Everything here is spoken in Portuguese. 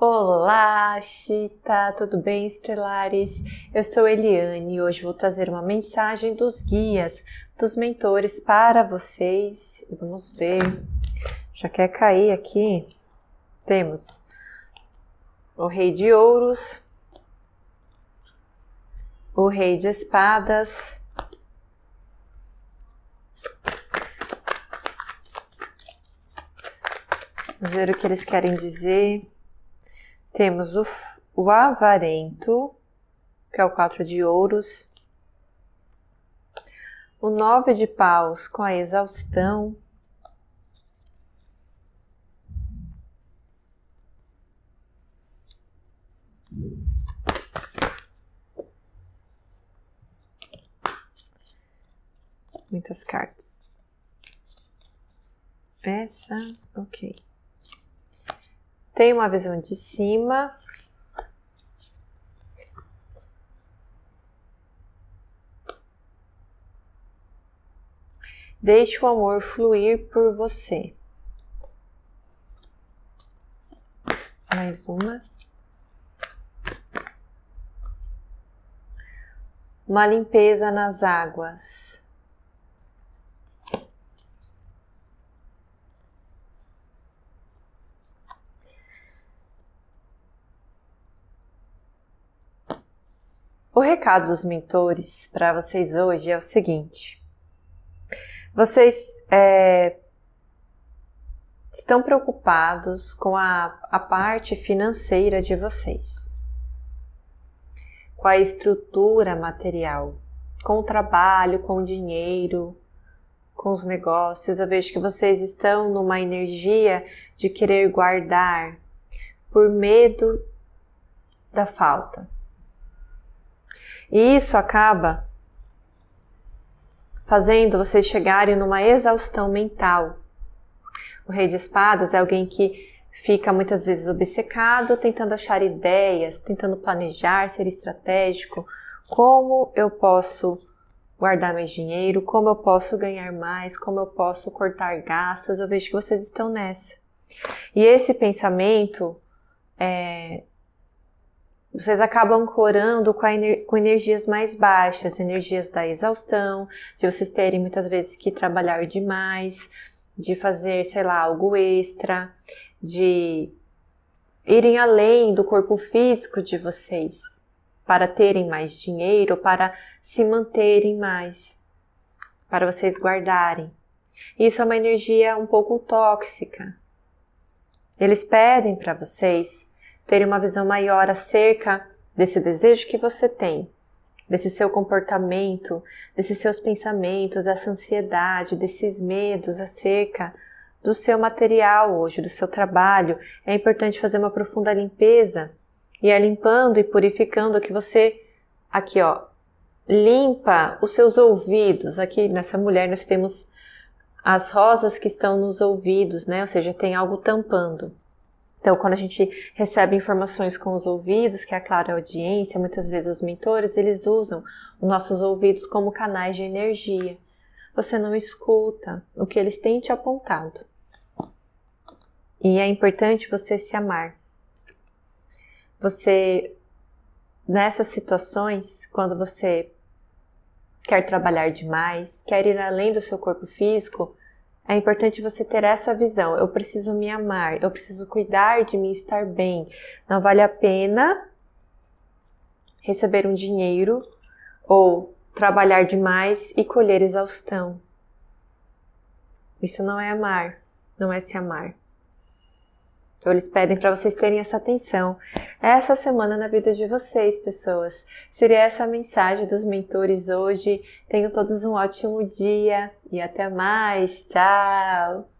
Olá, Chita, tudo bem, Estelares? Eu sou Eliane e hoje vou trazer uma mensagem dos guias, dos mentores para vocês. Vamos ver, já quer cair aqui? Temos o Rei de Ouros, o Rei de Espadas, vamos ver o que eles querem dizer. Temos o Avarento, que é o 4 de ouros, o 9 de paus com a exaustão, muitas cartas. Essa, ok. Tem uma visão de cima. Deixe o amor fluir por você. Mais uma. Uma limpeza nas águas. O recado dos mentores para vocês hoje é o seguinte. Vocês estão preocupados com a parte financeira de vocês, com a estrutura material, com o trabalho, com o dinheiro, com os negócios. Eu vejo que vocês estão numa energia de querer guardar por medo da falta. E isso acaba fazendo vocês chegarem numa exaustão mental. O Rei de Espadas é alguém que fica muitas vezes obcecado, tentando achar ideias, tentando planejar, ser estratégico. Como eu posso guardar mais dinheiro? Como eu posso ganhar mais? Como eu posso cortar gastos? Eu vejo que vocês estão nessa. E esse pensamento vocês acabam ancorando com energias mais baixas, energias da exaustão, de vocês terem muitas vezes que trabalhar demais, de fazer, sei lá, algo extra, de irem além do corpo físico de vocês, para terem mais dinheiro, para se manterem mais, para vocês guardarem. Isso é uma energia um pouco tóxica. Eles pedem para vocês terem uma visão maior acerca desse desejo que você tem, desse seu comportamento, desses seus pensamentos, dessa ansiedade, desses medos acerca do seu material hoje, do seu trabalho. É importante fazer uma profunda limpeza e ir limpando e purificando que você, aqui ó, limpa os seus ouvidos. Aqui nessa mulher nós temos as rosas que estão nos ouvidos, né? Ou seja, tem algo tampando. Então, quando a gente recebe informações com os ouvidos, que é a clara audiência, muitas vezes os mentores, eles usam os nossos ouvidos como canais de energia. Você não escuta o que eles têm te apontado. E é importante você se amar. Você, nessas situações, quando você quer trabalhar demais, quer ir além do seu corpo físico, é importante você ter essa visão. Eu preciso me amar, eu preciso cuidar de mim, estar bem. Não vale a pena receber um dinheiro ou trabalhar demais e colher exaustão. Isso não é amar, não é se amar. Então eles pedem para vocês terem essa atenção. Essa semana na vida de vocês, pessoas. Seria essa a mensagem dos mentores hoje. Tenham todos um ótimo dia e até mais. Tchau!